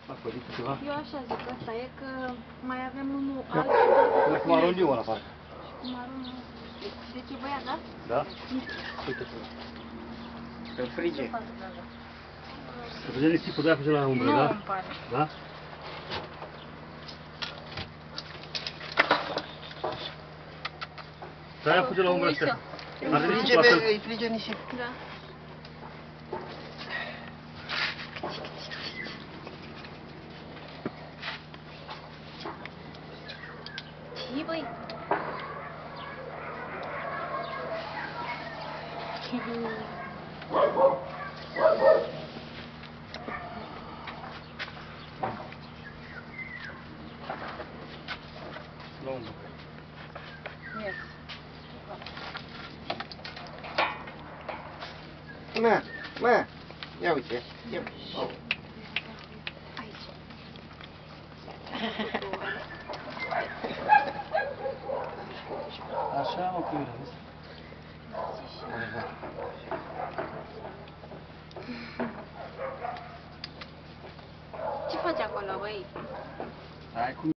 Acolo ceva? Eu așa zic, asta e că mai avem unul Da. alt și doar cu Cu maroniu ăla, parcă. cu maron. Deci e băiat, da? Da? Uite ce. Îl frige. Să vedem nisipul de aia fuge la umbră, da? Nu îmi pare. Da? De aia fuge la umbră ăștia. Are nisipul la fel. Îi frige nisip. Da. Ce băi? La umbră. Yes. Mă, ia uite, ia. Aici. Așa, mă, cu mine. Ce faci acolo, băi? Hai cu